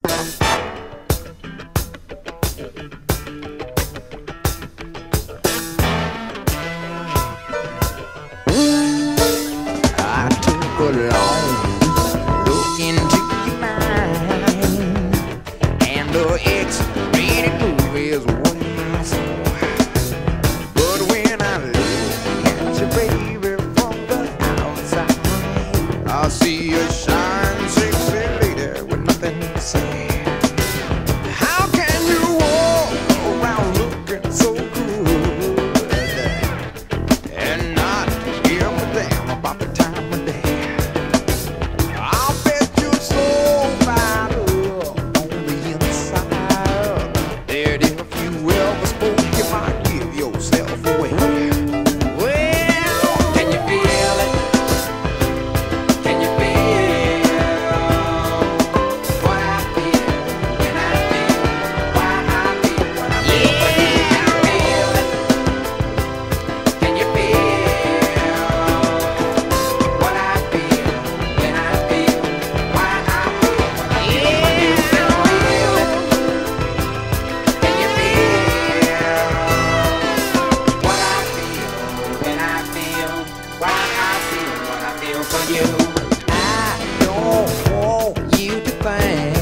I took a long look into your mind, and the X-rated movies what I saw. But when I look at you, baby, from the outside, I see a shine, sexy lady with nothing to say. How can you walk around looking so good and not give a damn about the time of day? I'll bet you're so fired up on the inside that if you ever spoke, you might give yourself away. Well, can you feel it? Can you feel what I feel when I feel why I feel what I feel? Yeah, can you feel what I feel when I feel why I feel what I feel? Can you feel what I feel when I feel why I feel what I feel for you? I don't want you to think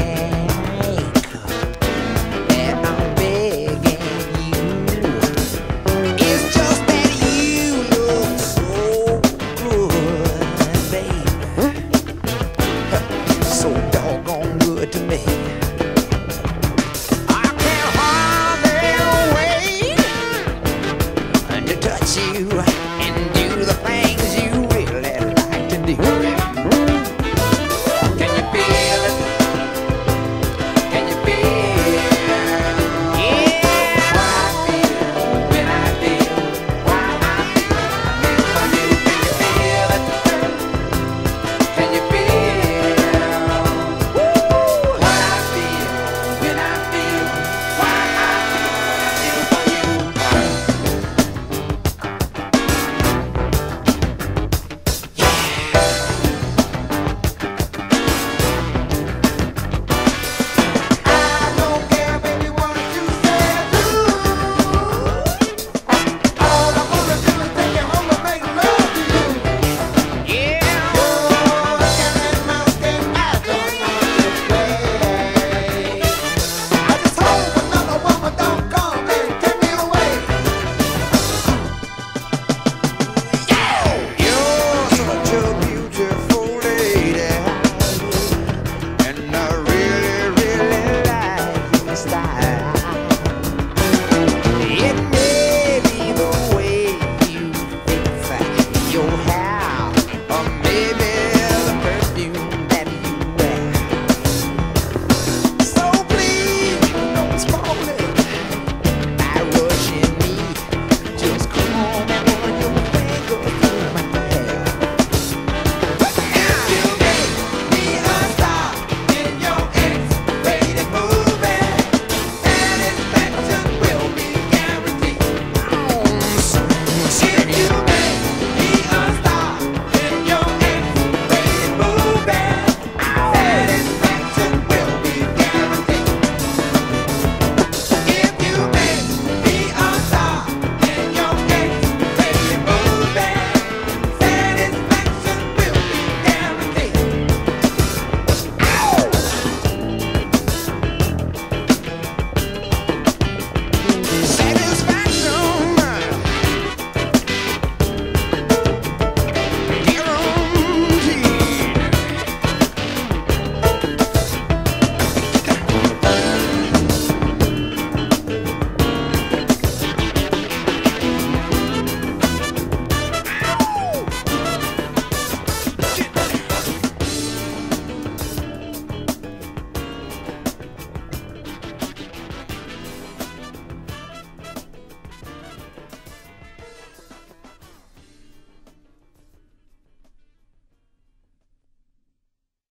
that I'm begging you. It's just that you look so good, baby. So doggone good to me.